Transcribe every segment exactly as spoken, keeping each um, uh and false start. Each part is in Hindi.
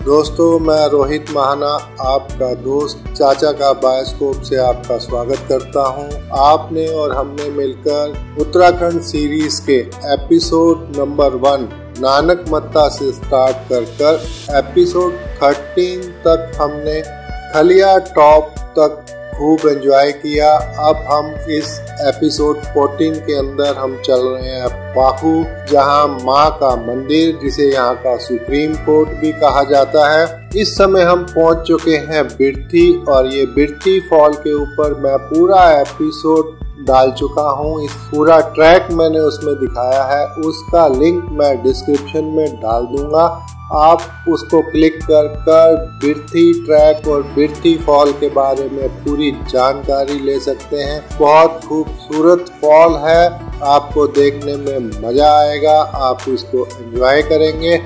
दोस्तों, मैं रोहित महाना आपका दोस्त चाचा का बायोस्कोप से आपका स्वागत करता हूं। आपने और हमने मिलकर उत्तराखंड सीरीज के episode number one Nanak Matta से स्टार्ट कर कर एपिसोड थर्टीन तक हमने खलिया टॉप तक खूब एंजॉय किया। अब हम इस एपिसोड फोर्टीन के अंदर हम चल रहे हैं पाखू, जहां मां का मंदिर, जिसे यहाँ का सुप्रीम कोर्ट भी कहा जाता है। इस समय हम पहुंच चुके हैं बिरथी, और ये बिरथी फॉल के ऊपर मैं पूरा एपिसोड डाल चुका हूँ। इस पूरा ट्रैक मैंने उसमें दिखाया है, उसका लिंक मैं डिस्क्रिप्शन में डाल दूंगा। आप उसको क्लिक कर कर बिरथी ट्रैक और बिरथी फॉल के बारे में पूरी जानकारी ले सकते हैं। बहुत खूबसूरत फॉल है, आपको देखने में मजा आएगा, आप इसको एंजॉय करेंगे।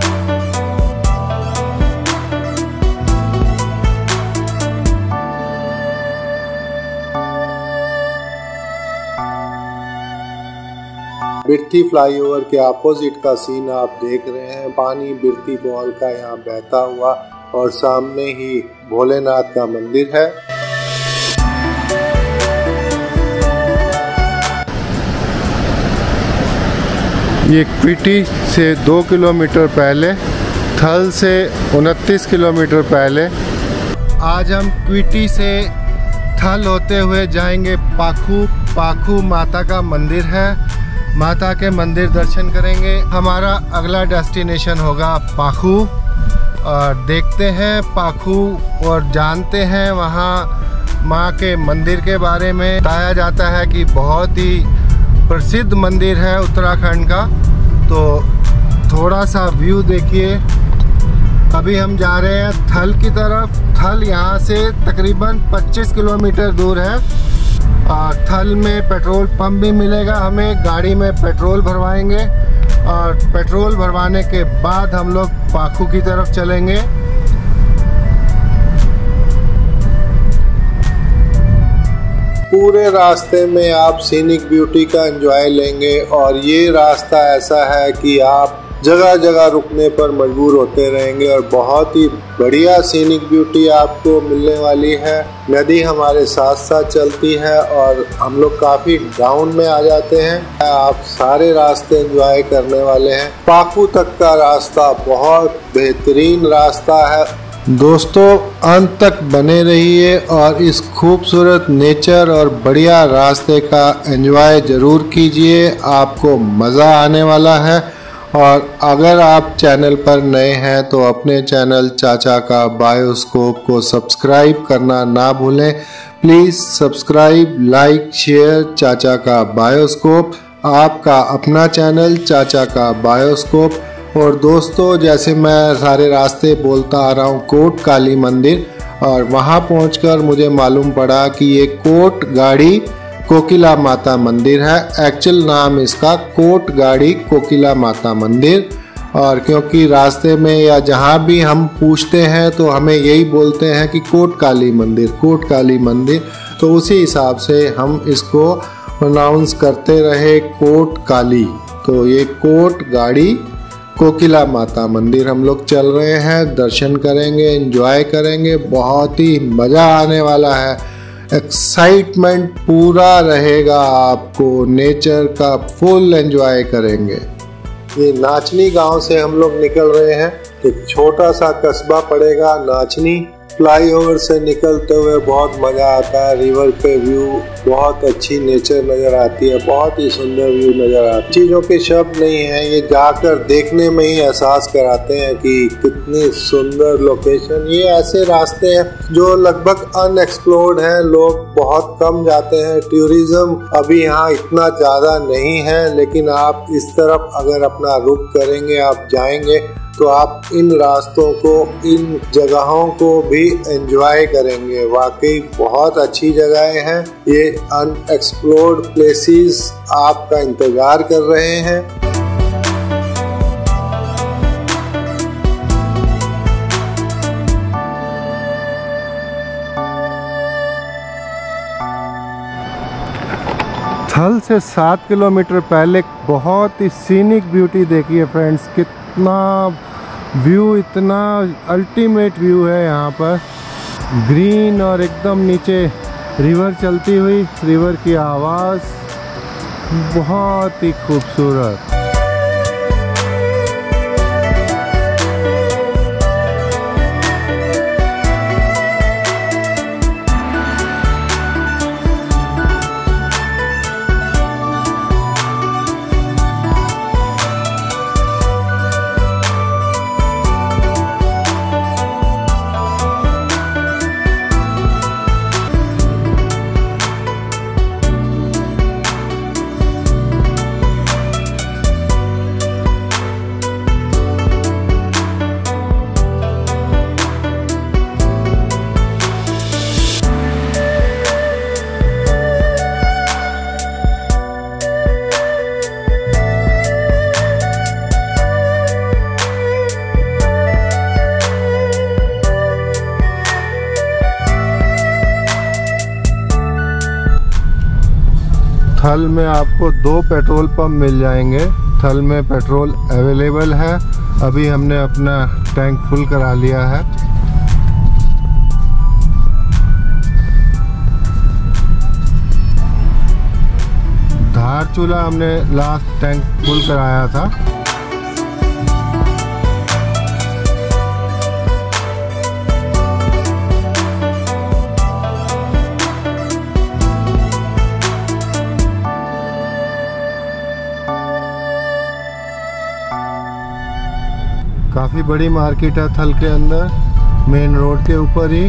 बिरथी फ्लाईओवर के अपोजिट का सीन आप देख रहे हैं। पानी बिरथी फॉल का यहाँ बहता हुआ, और सामने ही भोलेनाथ का मंदिर है। ये क्विटी से दो किलोमीटर पहले, थल से उनतीस किलोमीटर पहले। आज हम क्विटी से थल होते हुए जाएंगे पाखू। पाखू माता का मंदिर है, माता के मंदिर दर्शन करेंगे। हमारा अगला डेस्टिनेशन होगा पाखू, और देखते हैं पाखू और जानते हैं वहाँ माँ के मंदिर के बारे में। बताया जाता है कि बहुत ही प्रसिद्ध मंदिर है उत्तराखंड का। तो थोड़ा सा व्यू देखिए। अभी हम जा रहे हैं थल की तरफ। थल यहाँ से तकरीबन पच्चीस किलोमीटर दूर है, और थल में पेट्रोल पंप भी मिलेगा हमें। गाड़ी में पेट्रोल भरवाएंगे, और पेट्रोल भरवाने के बाद हम लोग पाखू की तरफ चलेंगे। पूरे रास्ते में आप सीनिक ब्यूटी का एंजॉय लेंगे, और ये रास्ता ऐसा है कि आप जगह जगह रुकने पर मजबूर होते रहेंगे, और बहुत ही बढ़िया सीनिक ब्यूटी आपको मिलने वाली है। नदी हमारे साथ साथ चलती है, और हम लोग काफी डाउन में आ जाते हैं। आप सारे रास्ते एंजॉय करने वाले हैं। पाखू तक का रास्ता बहुत बेहतरीन रास्ता है। दोस्तों, अंत तक बने रहिए और इस खूबसूरत नेचर और बढ़िया रास्ते का एंजॉय जरूर कीजिए, आपको मज़ा आने वाला है। और अगर आप चैनल पर नए हैं तो अपने चैनल चाचा का बायोस्कोप को सब्सक्राइब करना ना भूलें। प्लीज़ सब्सक्राइब, लाइक, शेयर चाचा का बायोस्कोप, आपका अपना चैनल चाचा का बायोस्कोप। और दोस्तों, जैसे मैं सारे रास्ते बोलता आ रहा हूँ कोट काली मंदिर, और वहाँ पहुँचकर मुझे मालूम पड़ा कि ये कोट गाड़ी कोकिला माता मंदिर है। एक्चुअल नाम इसका कोट गाड़ी कोकिला माता मंदिर। और क्योंकि रास्ते में या जहाँ भी हम पूछते हैं तो हमें यही बोलते हैं कि कोट काली मंदिर, कोट काली मंदिर, तो उसी हिसाब से हम इसको प्रोनाउंस करते रहे कोट काली। तो ये कोट गाड़ी कोकिला माता मंदिर हम लोग चल रहे हैं। दर्शन करेंगे, एंजॉय करेंगे, बहुत ही मज़ा आने वाला है। एक्साइटमेंट पूरा रहेगा, आपको नेचर का फुल एंजॉय करेंगे। ये नाचनी गांव से हम लोग निकल रहे हैं। एक छोटा सा कस्बा पड़ेगा नाचनी। फ्लाईओवर से निकलते हुए बहुत मज़ा आता है। रिवर पे व्यू, बहुत अच्छी नेचर नज़र आती है, बहुत ही सुंदर व्यू नज़र आता है। चीज़ों के शब्द नहीं है, ये जाकर देखने में ही एहसास कराते हैं कि कितनी सुंदर लोकेशन। ये ऐसे रास्ते हैं जो लगभग अनएक्सप्लोर्ड हैं, लोग बहुत कम जाते हैं। टूरिज्म अभी यहाँ इतना ज़्यादा नहीं है, लेकिन आप इस तरफ अगर अपना रुख करेंगे, आप जाएंगे, तो आप इन रास्तों को, इन जगहों को भी एंजॉय करेंगे। वाकई बहुत अच्छी जगहें हैं। ये अनएक्सप्लोर्ड प्लेसेस आपका इंतजार कर रहे हैं। थल से सात किलोमीटर पहले बहुत ही सीनिक ब्यूटी देखिए फ्रेंड्स। कितना व्यू इतना अल्टीमेट व्यू है यहाँ पर, ग्रीन और एकदम नीचे रिवर चलती हुई, रिवर की आवाज़ बहुत ही खूबसूरत। थल में आपको दो पेट्रोल पंप मिल जाएंगे। थल में पेट्रोल अवेलेबल है। अभी हमने अपना टैंक फुल करा लिया है। धारचूला हमने लास्ट टैंक फुल कराया था। काफ़ी बड़ी मार्केट है थल के अंदर, मेन रोड के ऊपर ही।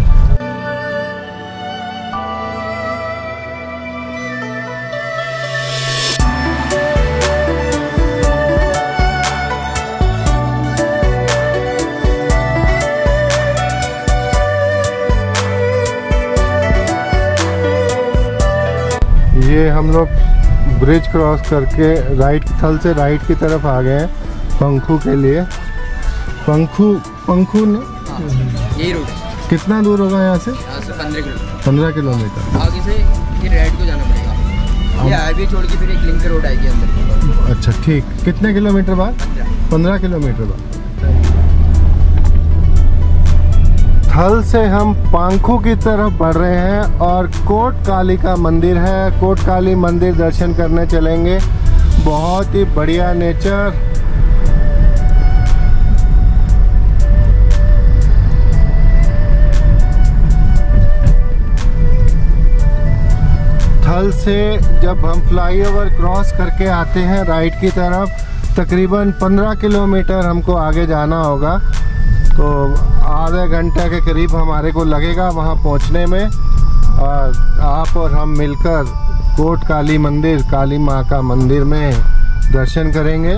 ये हम लोग ब्रिज क्रॉस करके राइट थल से राइट की तरफ आ गए हैं पंखू के लिए। पंखू पंखू ने यही रूट। कितना दूर होगा यहाँ से? यहाँ से पंद्रह किलोमीटर। पंद्रह किलोमीटर आगे से फिर राइट को जाना पड़ेगा। ये हाईवे छोड़ के फिर एक लिंक रोड आएगी अंदर। अच्छा ठीक। कितने किलोमीटर बाद? पंद्रह किलोमीटर बाद। थल से हम पंखू की तरफ बढ़ रहे हैं और कोट काली का मंदिर है। कोट काली मंदिर दर्शन करने चलेंगे। बहुत ही बढ़िया नेचर। थल से जब हम फ्लाईओवर क्रॉस करके आते हैं राइट की तरफ, तकरीबन पंद्रह किलोमीटर हमको आगे जाना होगा। तो आधे घंटे के करीब हमारे को लगेगा वहां पहुंचने में। और आप और हम मिलकर कोट काली मंदिर, काली माँ का मंदिर में दर्शन करेंगे।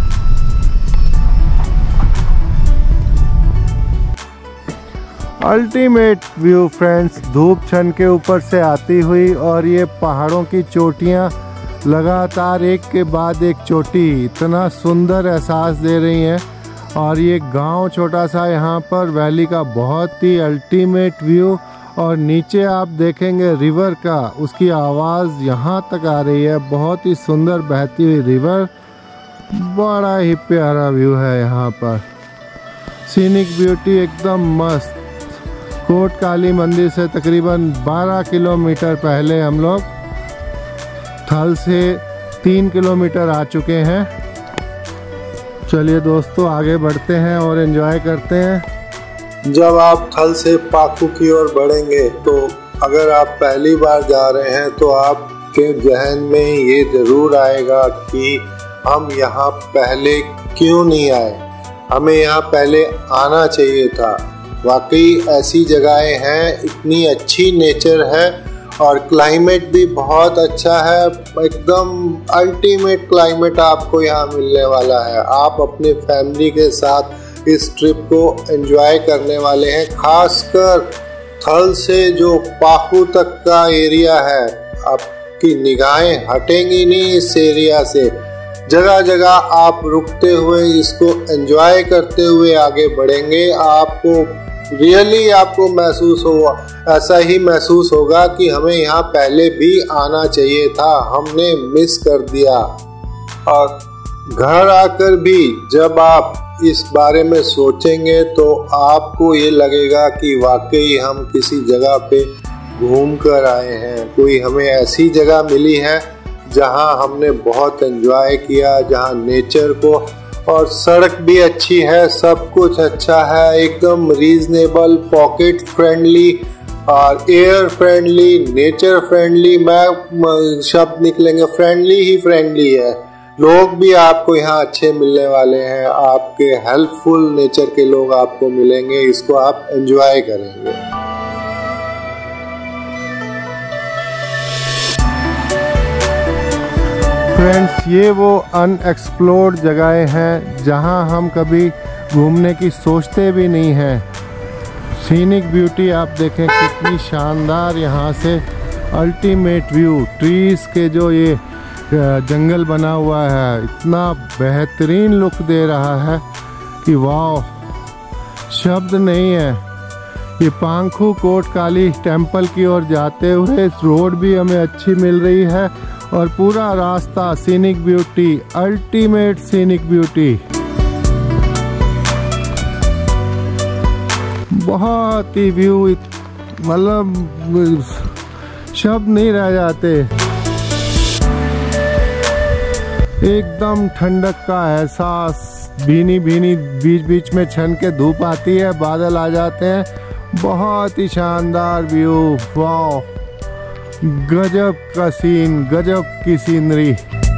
अल्टीमेट व्यू फ्रेंड्स, धूप छन के ऊपर से आती हुई और ये पहाड़ों की चोटियाँ लगातार एक के बाद एक चोटी इतना सुंदर एहसास दे रही हैं। और ये गांव छोटा सा, यहाँ पर वैली का बहुत ही अल्टीमेट व्यू। और नीचे आप देखेंगे रिवर का, उसकी आवाज़ यहाँ तक आ रही है। बहुत ही सुंदर बहती हुई रिवर, बड़ा ही प्यारा व्यू है यहाँ पर। सीनिक ब्यूटी एकदम मस्त। कोट काली मंदिर से तकरीबन बारह किलोमीटर पहले हम लोग थल से तीन किलोमीटर आ चुके हैं। चलिए दोस्तों आगे बढ़ते हैं और एंजॉय करते हैं। जब आप थल से पाकू की ओर बढ़ेंगे तो अगर आप पहली बार जा रहे हैं तो आपके जहन में ये जरूर आएगा कि हम यहाँ पहले क्यों नहीं आए, हमें यहाँ पहले आना चाहिए था। वाकई ऐसी जगहें हैं, इतनी अच्छी नेचर है और क्लाइमेट भी बहुत अच्छा है। एकदम अल्टीमेट क्लाइमेट आपको यहाँ मिलने वाला है। आप अपने फैमिली के साथ इस ट्रिप को एंजॉय करने वाले हैं। खासकर थल से जो पाकू तक का एरिया है, आपकी निगाहें हटेंगी नहीं इस एरिया से। जगह जगह आप रुकते हुए इसको एंजॉय करते हुए आगे बढ़ेंगे। आपको रियली आपको महसूस होगा, ऐसा ही महसूस होगा कि हमें यहाँ पहले भी आना चाहिए था, हमने मिस कर दिया। और घर आकर भी जब आप इस बारे में सोचेंगे तो आपको ये लगेगा कि वाकई हम किसी जगह पे घूम कर आए हैं। कोई हमें ऐसी जगह मिली है जहां हमने बहुत एंजॉय किया, जहां नेचर को, और सड़क भी अच्छी है, सब कुछ अच्छा है, एकदम रीजनेबल, पॉकेट फ्रेंडली और एयर फ्रेंडली, नेचर फ्रेंडली। मैं शब्द निकलेंगे, फ्रेंडली ही फ्रेंडली है। लोग भी आपको यहाँ अच्छे मिलने वाले हैं, आपके हेल्पफुल नेचर के लोग आपको मिलेंगे, इसको आप एंजॉय करेंगे। फ्रेंड्स, ये वो अनएक्सप्लोर्ड जगहें हैं जहाँ हम कभी घूमने की सोचते भी नहीं हैं। सीनिक ब्यूटी आप देखें कितनी शानदार, यहाँ से अल्टीमेट व्यू, ट्रीज के जो ये जंगल बना हुआ है इतना बेहतरीन लुक दे रहा है कि वाह, शब्द नहीं है। ये पांखू कोट काली टेम्पल की ओर जाते हुए रोड भी हमें अच्छी मिल रही है और पूरा रास्ता scenic beauty, ultimate scenic beauty. बहुत ही व्यू, मतलब शब्द नहीं रह जाते। एकदम ठंडक का एहसास, भीनी भीनी बीच बीच में छन के धूप आती है, बादल आ जाते हैं, बहुत ही शानदार व्यू। वाह, गजब का सीन, गजब की सीनरी।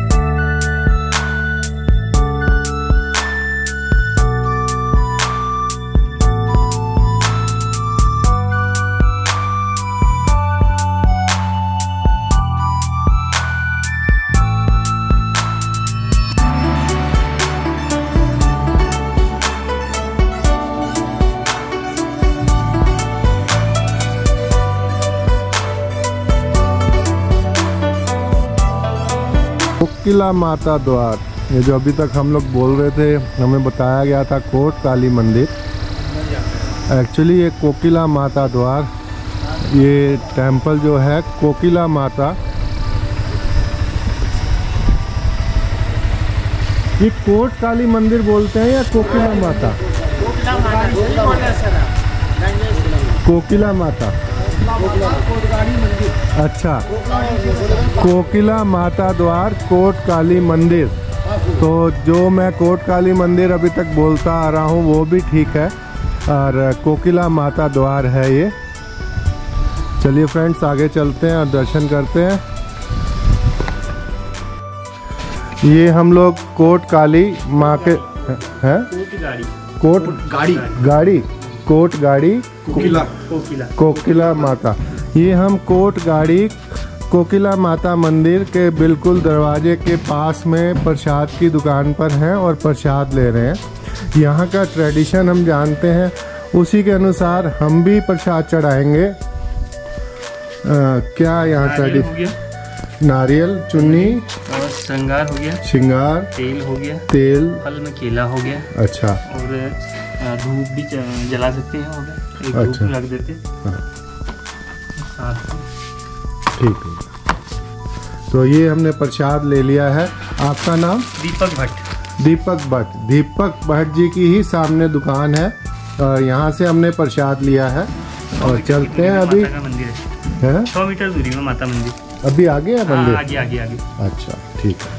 कोकिला माता द्वार, ये जो अभी तक हम लोग बोल रहे थे, हमें बताया गया था कोट काली मंदिर, एक्चुअली ये कोकिला माता द्वार, ये टेंपल जो है कोकिला माता, ये कोट काली मंदिर बोलते हैं या कोकिला माता? कोकिला माता, अच्छा, कोकिला माता द्वार कोट काली मंदिर। तो जो मैं कोट काली मंदिर अभी तक बोलता आ रहा हूँ वो भी ठीक है, और कोकिला माता द्वार है ये। चलिए फ्रेंड्स, आगे चलते हैं और दर्शन करते हैं। ये हम लोग कोट काली माँ के हैं, कोट गाड़ी गाड़ी कोट गाड़ी कोकिला कोकिला कोकिला माता। ये हम कोट गाड़ी कोकिला माता मंदिर के बिल्कुल दरवाजे के पास में प्रसाद की दुकान पर हैं और प्रसाद ले रहे हैं। यहाँ का ट्रेडिशन हम जानते हैं, उसी के अनुसार हम भी प्रसाद चढ़ाएंगे। क्या यहाँ ट्रेडिशन? नारियल, चुन्नी और श्रृंगार हो गया, श्रृंगार, तेल हो गया, तेल, फल में केला हो गया, अच्छा, और धूप भी जला सकते हैं, हो गया, एक अच्छा, धूप रख देते हैं, ठीक है। तो ये हमने प्रसाद ले लिया है। आपका नाम? दीपक भट्ट। दीपक भट्ट, दीपक भट्ट जी की ही सामने दुकान है, और यहाँ से हमने प्रसाद लिया है और चलते हैं। अभी मंदिर है छह मीटर दूरी में माता मंदिर, अभी आगे है मंदिर? आगे आगे आगे। अच्छा, ठीक है।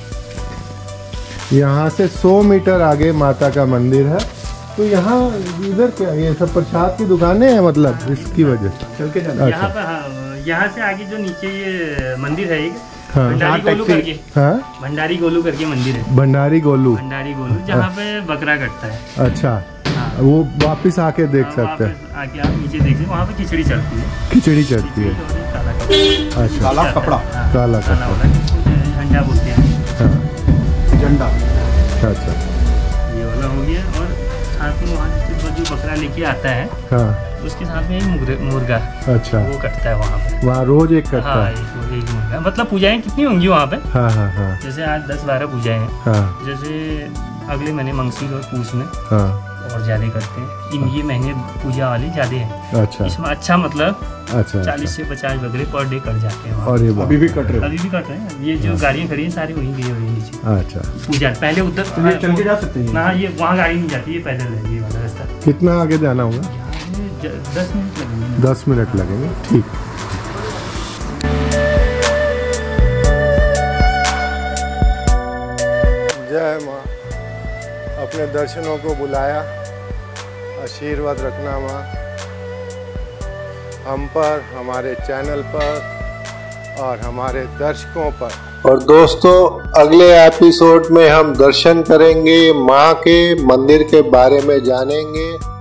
यहाँ से सौ मीटर आगे माता का मंदिर है। तो यहाँ इधर क्या, ये सब प्रसाद की दुकानें हैं, मतलब इसकी वजह से चल के जाना। यहाँ पर, यहाँ से आगे जो नीचे ये मंदिर है, हाँ, भंडारी गोलू करके, हाँ, भंडारी गोलू करके मंदिर है, भंडारी गोलू, भंडारी गोलू, जहाँ पे बकरा कटता है। अच्छा, हाँ, वो वापिस आके देख सकते हैं, आके आप नीचे देख सकते, वहाँ पे खिचड़ी चलती है, खिचड़ी चलती है, अच्छा, काला कपड़ा, काला कपड़ा, झंडा बोलते हैं, झंडा, अच्छा, ये वाला हो गया। और साथ में वहाँ जो बकरा लेके आता है, हाँ, उसके साथ में एक मुर्गा, अच्छा, वो कटता है वहाँ पे, वहाँ रोज एक कटता हाँ, है, एक, एक मुर्गा। मतलब पूजाएं कितनी होंगी वहाँ पे, हाँ हाँ हाँ, जैसे आज दस बारह पूजाएं हैं, हाँ, जैसे अगले महीने मंगसिर और पूस में, हाँ, और ज्यादा करते हैं। इन ये महीने पूजा वाले ज्यादा है। अच्छा। इसमें अच्छा मतलब अच्छा चालीस से पचास बकरे पर डे कट जाते हैं। और ये अभी भी कट रहे हैं? अभी भी कट रहे हैं। ये जो गाड़ियाँ खड़ी है सारी वहीं गई हुई नीचे। अच्छा। पूजा पहले उधर तो चल के जा सकते हैं? हाँ, ये वहाँ गाड़ी नहीं जाती, ये पैदल है ये वाला रास्ता। कितना आगे जाना होगा? दस मिनट लगेंगे। दस मिनट लगेंगे, ठीक। जय माँ, अपने दर्शनों को बुलाया, आशीर्वाद रखना माँ हम पर, हमारे चैनल पर और हमारे दर्शकों पर। और दोस्तों, अगले एपिसोड में हम दर्शन करेंगे, माँ के मंदिर के बारे में जानेंगे।